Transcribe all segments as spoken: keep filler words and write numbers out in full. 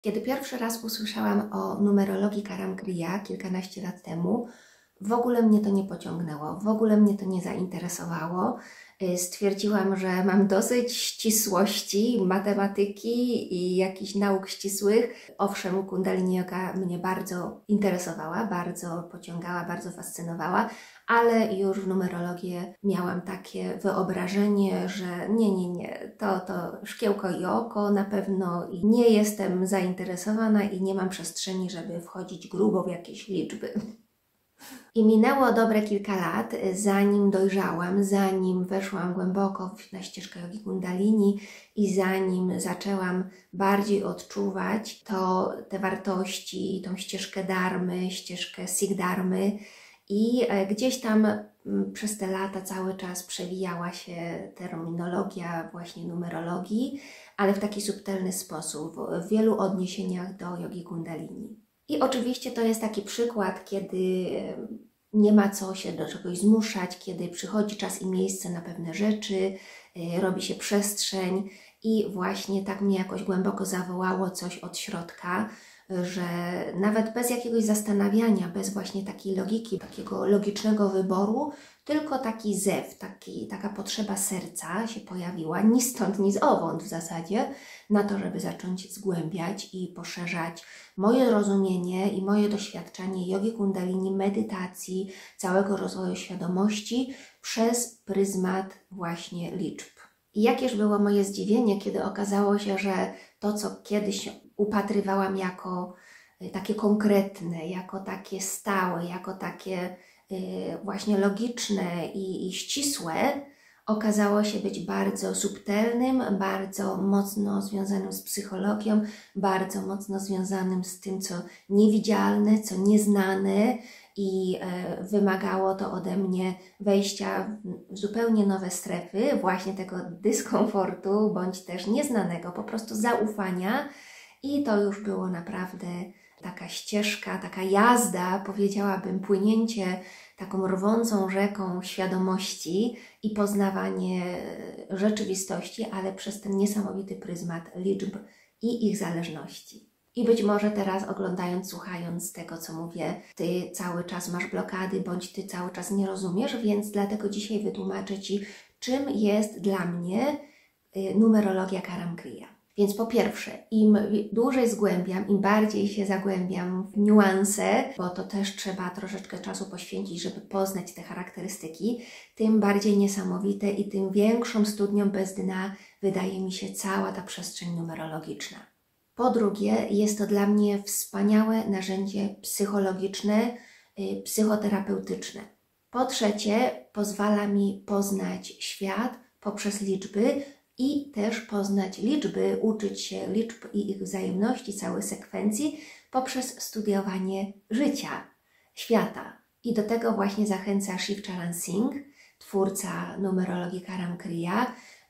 Kiedy pierwszy raz usłyszałam o numerologii Karam Kriya kilkanaście lat temu, w ogóle mnie to nie pociągnęło, w ogóle mnie to nie zainteresowało. Stwierdziłam, że mam dosyć ścisłości, matematyki i jakichś nauk ścisłych. Owszem, Kundalini Yoga mnie bardzo interesowała, bardzo pociągała, bardzo fascynowała, ale już w numerologię miałam takie wyobrażenie, że nie, nie, nie, to, to szkiełko i oko na pewno i nie jestem zainteresowana i nie mam przestrzeni, żeby wchodzić grubo w jakieś liczby. I minęło dobre kilka lat, zanim dojrzałam, zanim weszłam głęboko na ścieżkę jogi Kundalini i zanim zaczęłam bardziej odczuwać to, te wartości, tą ścieżkę dharmy, ścieżkę Sikh-dharmy. I gdzieś tam przez te lata cały czas przewijała się terminologia właśnie numerologii, ale w taki subtelny sposób, w wielu odniesieniach do jogi Kundalini. I oczywiście to jest taki przykład, kiedy nie ma co się do czegoś zmuszać, kiedy przychodzi czas i miejsce na pewne rzeczy, robi się przestrzeń i właśnie tak mnie jakoś głęboko zawołało coś od środka, że nawet bez jakiegoś zastanawiania, bez właśnie takiej logiki, takiego logicznego wyboru, tylko taki zew, taki, taka potrzeba serca się pojawiła, ni stąd, ni zowąd w zasadzie, na to, żeby zacząć zgłębiać i poszerzać moje rozumienie i moje doświadczenie jogi Kundalini, medytacji, całego rozwoju świadomości przez pryzmat właśnie liczb. I jakież było moje zdziwienie, kiedy okazało się, że to, co kiedyś upatrywałam jako takie konkretne, jako takie stałe, jako takie właśnie logiczne i, i ścisłe, okazało się być bardzo subtelnym, bardzo mocno związanym z psychologią, bardzo mocno związanym z tym, co niewidzialne, co nieznane i e, wymagało to ode mnie wejścia w zupełnie nowe strefy, właśnie tego dyskomfortu, bądź też nieznanego, po prostu zaufania i to już było naprawdę taka ścieżka, taka jazda, powiedziałabym, płynięcie taką rwącą rzeką świadomości i poznawanie rzeczywistości, ale przez ten niesamowity pryzmat liczb i ich zależności. I być może teraz oglądając, słuchając tego, co mówię, Ty cały czas masz blokady, bądź Ty cały czas nie rozumiesz, więc dlatego dzisiaj wytłumaczę Ci, czym jest dla mnie numerologia Karam Kriya. Więc po pierwsze, im dłużej zgłębiam, im bardziej się zagłębiam w niuanse, bo to też trzeba troszeczkę czasu poświęcić, żeby poznać te charakterystyki, tym bardziej niesamowite i tym większą studnią bez dna wydaje mi się cała ta przestrzeń numerologiczna. Po drugie, jest to dla mnie wspaniałe narzędzie psychologiczne, psychoterapeutyczne. Po trzecie, pozwala mi poznać świat poprzez liczby, i też poznać liczby, uczyć się liczb i ich wzajemności, całej sekwencji poprzez studiowanie życia, świata. I do tego właśnie zachęca Shiv Charan Singh, twórca numerologii Karam Kriya,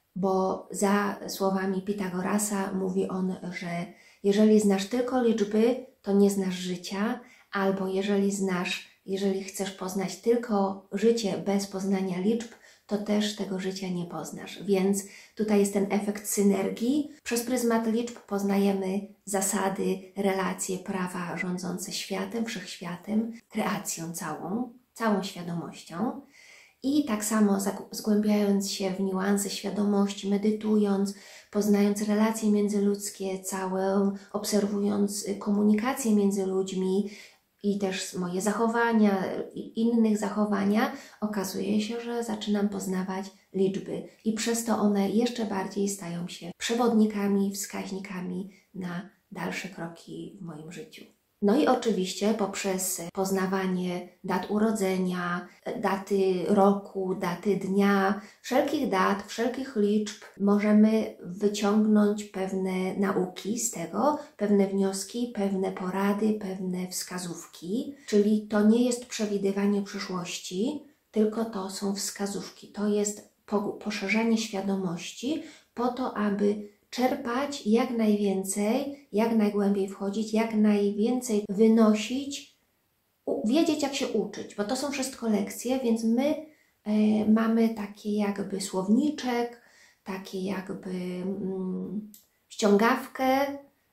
bo za słowami Pitagorasa mówi on, że jeżeli znasz tylko liczby, to nie znasz życia, albo jeżeli znasz, jeżeli chcesz poznać tylko życie bez poznania liczb, to też tego życia nie poznasz. Więc tutaj jest ten efekt synergii. Przez pryzmat liczb poznajemy zasady, relacje, prawa rządzące światem, wszechświatem, kreacją całą, całą świadomością. I tak samo zgłębiając się w niuanse świadomości, medytując, poznając relacje międzyludzkie całe, obserwując komunikację między ludźmi, i też moje zachowania i innych zachowania, okazuje się, że zaczynam poznawać liczby i przez to one jeszcze bardziej stają się przewodnikami, wskaźnikami na dalsze kroki w moim życiu. No i oczywiście poprzez poznawanie dat urodzenia, daty roku, daty dnia, wszelkich dat, wszelkich liczb możemy wyciągnąć pewne nauki z tego, pewne wnioski, pewne porady, pewne wskazówki. Czyli to nie jest przewidywanie przyszłości, tylko to są wskazówki. To jest poszerzanie świadomości po to, aby czerpać jak najwięcej, jak najgłębiej wchodzić, jak najwięcej wynosić, wiedzieć jak się uczyć, bo to są wszystko lekcje, więc my e, mamy takie jakby słowniczek, takie jakby mm, ściągawkę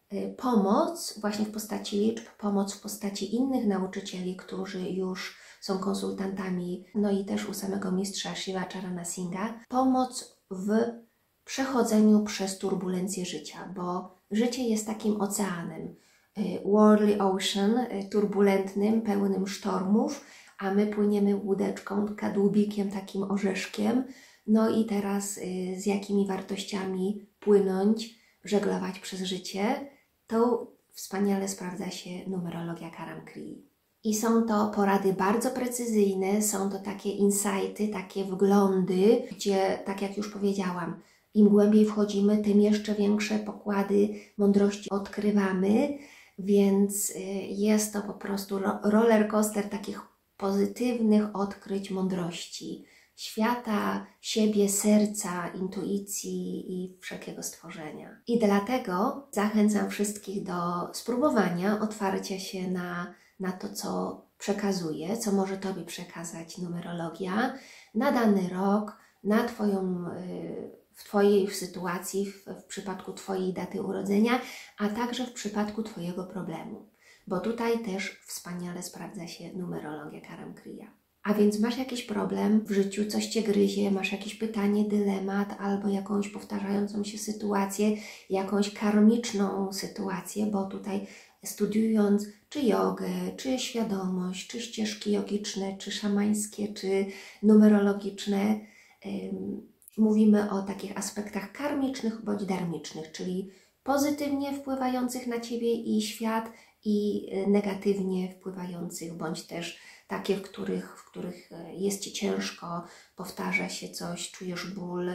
pomoc właśnie w postaci liczb, pomoc w postaci innych nauczycieli, którzy już są konsultantami, no i też u samego mistrza Shivacharana Singha, pomoc w przechodzeniu przez turbulencje życia, bo życie jest takim oceanem, worldly ocean, turbulentnym, pełnym sztormów, a my płyniemy łódeczką, kadłubikiem, takim orzeszkiem. No i teraz z jakimi wartościami płynąć, żeglować przez życie, to wspaniale sprawdza się numerologia Karam Krii. I są to porady bardzo precyzyjne, są to takie insighty, takie wglądy, gdzie, tak jak już powiedziałam, im głębiej wchodzimy, tym jeszcze większe pokłady mądrości odkrywamy, więc jest to po prostu roller coaster takich pozytywnych odkryć mądrości świata, siebie, serca, intuicji i wszelkiego stworzenia. I dlatego zachęcam wszystkich do spróbowania, otwarcia się na, na to, co przekazuje, co może Tobie przekazać numerologia na dany rok, na Twoją, w Twojej sytuacji, w, w przypadku Twojej daty urodzenia, a także w przypadku Twojego problemu. Bo tutaj też wspaniale sprawdza się numerologia Karam Kriya. A więc masz jakiś problem w życiu, coś Cię gryzie, masz jakieś pytanie, dylemat albo jakąś powtarzającą się sytuację, jakąś karmiczną sytuację, bo tutaj studiując czy jogę, czy świadomość, czy ścieżki jogiczne, czy szamańskie, czy numerologiczne, ym, mówimy o takich aspektach karmicznych bądź dharmicznych, czyli pozytywnie wpływających na Ciebie i świat i negatywnie wpływających, bądź też takie, w których, w których jest Ci ciężko, powtarza się coś, czujesz ból,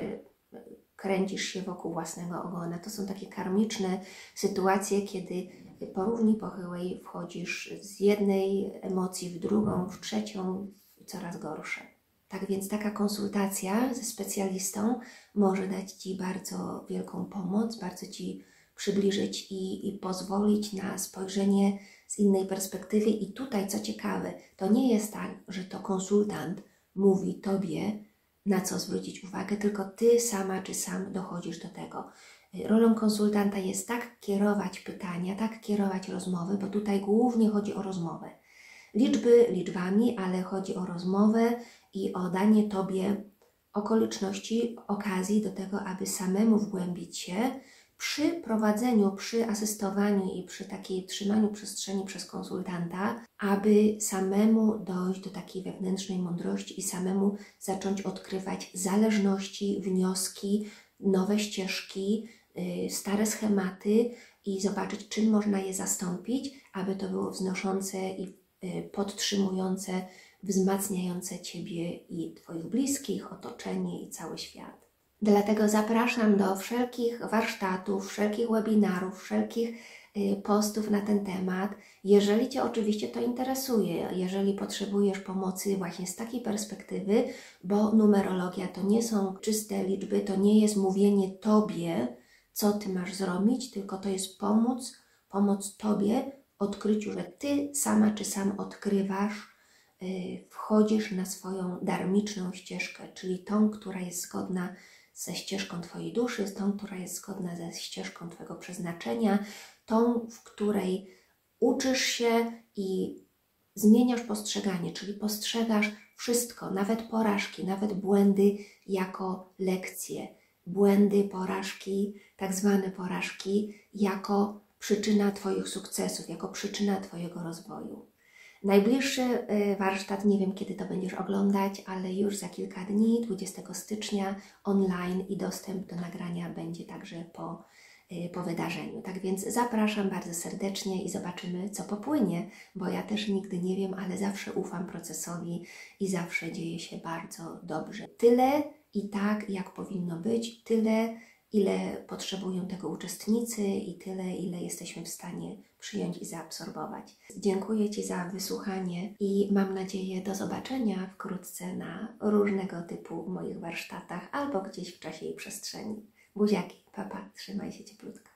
kręcisz się wokół własnego ogona. To są takie karmiczne sytuacje, kiedy po równi pochyłej wchodzisz z jednej emocji w drugą, w trzecią, coraz gorsze. Tak więc taka konsultacja ze specjalistą może dać Ci bardzo wielką pomoc, bardzo Ci przybliżyć i, i pozwolić na spojrzenie z innej perspektywy. I tutaj, co ciekawe, to nie jest tak, że to konsultant mówi Tobie, na co zwrócić uwagę, tylko Ty sama czy sam dochodzisz do tego. Rolą konsultanta jest tak kierować pytania, tak kierować rozmowy, bo tutaj głównie chodzi o rozmowę. Liczby liczbami, ale chodzi o rozmowę i o danie Tobie okoliczności, okazji do tego, aby samemu wgłębić się przy prowadzeniu, przy asystowaniu i przy takiej trzymaniu przestrzeni przez konsultanta, aby samemu dojść do takiej wewnętrznej mądrości i samemu zacząć odkrywać zależności, wnioski, nowe ścieżki, yy, stare schematy i zobaczyć, czym można je zastąpić, aby to było wznoszące i yy, podtrzymujące, wzmacniające Ciebie i Twoich bliskich, otoczenie i cały świat. Dlatego zapraszam do wszelkich warsztatów, wszelkich webinarów, wszelkich postów na ten temat. Jeżeli Cię oczywiście to interesuje, jeżeli potrzebujesz pomocy właśnie z takiej perspektywy, bo numerologia to nie są czyste liczby, to nie jest mówienie Tobie, co Ty masz zrobić, tylko to jest pomóc, pomoc Tobie w odkryciu, że Ty sama czy sam odkrywasz, yy, wchodzisz na swoją dharmiczną ścieżkę, czyli tą, która jest zgodna ze ścieżką Twojej duszy, z tą, która jest zgodna ze ścieżką Twojego przeznaczenia, tą, w której uczysz się i zmieniasz postrzeganie, czyli postrzegasz wszystko, nawet porażki, nawet błędy jako lekcje, błędy, porażki, tak zwane porażki, jako przyczyna Twoich sukcesów, jako przyczyna Twojego rozwoju. Najbliższy warsztat, nie wiem kiedy to będziesz oglądać, ale już za kilka dni, dwudziestego stycznia online i dostęp do nagrania będzie także po, po wydarzeniu. Tak więc zapraszam bardzo serdecznie i zobaczymy, co popłynie, bo ja też nigdy nie wiem, ale zawsze ufam procesowi i zawsze dzieje się bardzo dobrze. Tyle i tak, jak powinno być, tyle, ile potrzebują tego uczestnicy i tyle, ile jesteśmy w stanie przyjąć i zaabsorbować. Dziękuję Ci za wysłuchanie i mam nadzieję do zobaczenia wkrótce na różnego typu moich warsztatach albo gdzieś w czasie i przestrzeni. Buziaki, papa, trzymaj się cieplutko.